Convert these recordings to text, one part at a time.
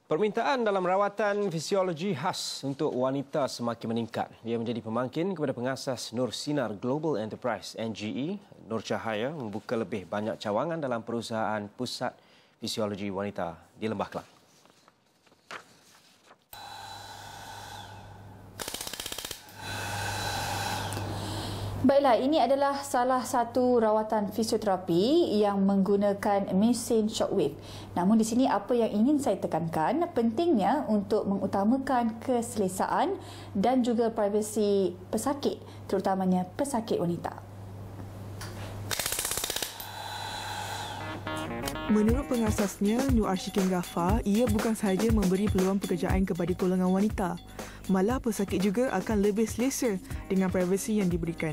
Permintaan dalam rawatan fisiologi khas untuk wanita semakin meningkat. Ia menjadi pemangkin kepada pengasas Nur Sinar Global Enterprise NGE, Nur Cahaya, membuka lebih banyak cawangan dalam perusahaan pusat fisiologi wanita di Lembah Kelang. Baiklah, ini adalah salah satu rawatan fisioterapi yang menggunakan mesin shockwave. Namun di sini apa yang ingin saya tekankan, pentingnya untuk mengutamakan keselesaan dan juga privasi pesakit, terutamanya pesakit wanita. Menurut pengasasnya, Nur Ashikin Ghaffar, ia bukan sahaja memberi peluang pekerjaan kepada golongan wanita, malah pesakit juga akan lebih selesa dengan privasi yang diberikan.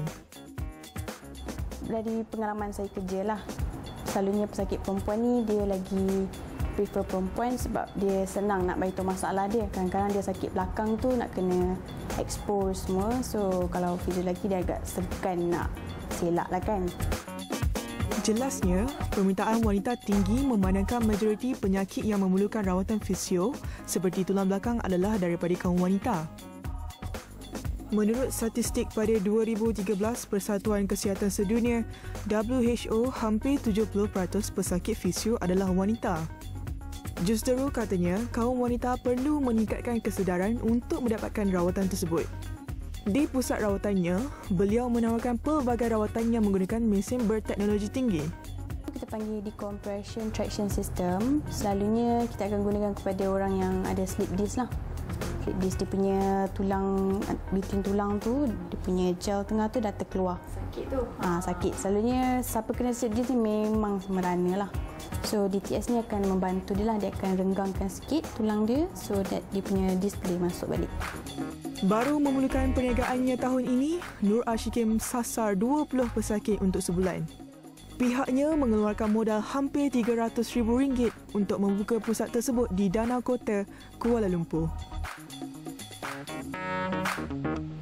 Dari pengalaman saya kerja lah, selalunya pesakit perempuan ni dia lagi prefer perempuan sebab dia senang nak beritahu masalah dia. Kadang-kadang dia sakit belakang tu nak kena expose semua. So kalau fizio lelaki dia agak segan nak selak lah kan. Jelasnya, permintaan wanita tinggi memandangkan majoriti penyakit yang memerlukan rawatan fisio seperti tulang belakang adalah daripada kaum wanita. Menurut statistik pada 2013 Persatuan Kesihatan Sedunia, WHO, hampir 70% pesakit fisio adalah wanita. Justeru katanya, kaum wanita perlu meningkatkan kesedaran untuk mendapatkan rawatan tersebut. Di pusat rawatannya, beliau menawarkan pelbagai rawatan yang menggunakan mesin berteknologi tinggi. Kita panggil decompression traction system. Selalunya kita akan gunakan kepada orang yang ada slip disc lah. Slip disc dia punya tulang, between tulang tu, dia punya gel tengah tu dah terkeluar. Sakit tu? Sakit. Selalunya siapa kena slip disc ni memang merana lah. So DTS ni akan membantu dia lah. Dia akan renggangkan sikit tulang dia so that dia punya disc boleh masuk balik. Baru memulakan perniagaannya tahun ini, Nur Ashikin sasar 20 pesakit untuk sebulan. Pihaknya mengeluarkan modal hampir RM300,000 untuk membuka pusat tersebut di Danau Kota, Kuala Lumpur.